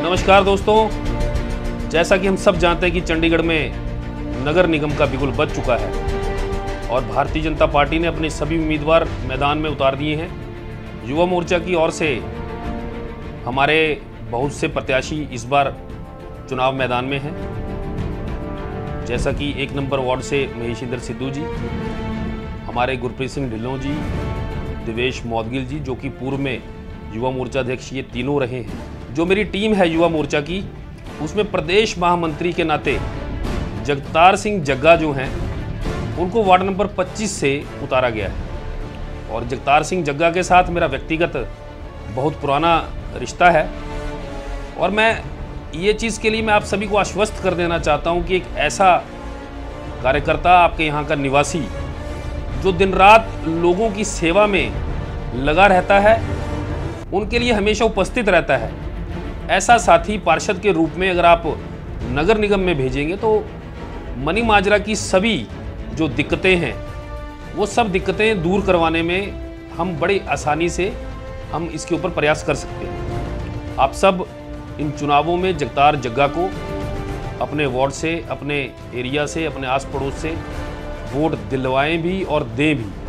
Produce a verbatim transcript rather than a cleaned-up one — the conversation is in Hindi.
नमस्कार दोस्तों, जैसा कि हम सब जानते हैं कि चंडीगढ़ में नगर निगम का बिगुल बज चुका है और भारतीय जनता पार्टी ने अपने सभी उम्मीदवार मैदान में उतार दिए हैं। युवा मोर्चा की ओर से हमारे बहुत से प्रत्याशी इस बार चुनाव मैदान में हैं, जैसा कि एक नंबर वार्ड से महेशिंदर सिद्धू जी, हमारे गुरप्रीत सिंह ढिल्लों जी, दिवेश मौदगिल जी जो कि पूर्व में युवा मोर्चा अध्यक्ष ये तीनों रहे हैं। जो मेरी टीम है युवा मोर्चा की, उसमें प्रदेश महामंत्री के नाते जगतार सिंह जग्गा जो हैं उनको वार्ड नंबर पच्चीस से उतारा गया है और जगतार सिंह जग्गा के साथ मेरा व्यक्तिगत बहुत पुराना रिश्ता है और मैं ये चीज़ के लिए मैं आप सभी को आश्वस्त कर देना चाहता हूँ कि एक ऐसा कार्यकर्ता, आपके यहाँ का निवासी जो दिन रात लोगों की सेवा में लगा रहता है, उनके लिए हमेशा उपस्थित रहता है, ऐसा साथी पार्षद के रूप में अगर आप नगर निगम में भेजेंगे तो मनी माजरा की सभी जो दिक्कतें हैं वो सब दिक्कतें दूर करवाने में हम बड़ी आसानी से हम इसके ऊपर प्रयास कर सकते हैं। आप सब इन चुनावों में जगतार जग्गा को अपने वार्ड से, अपने एरिया से, अपने आस पड़ोस से वोट दिलवाएं भी और दें भी।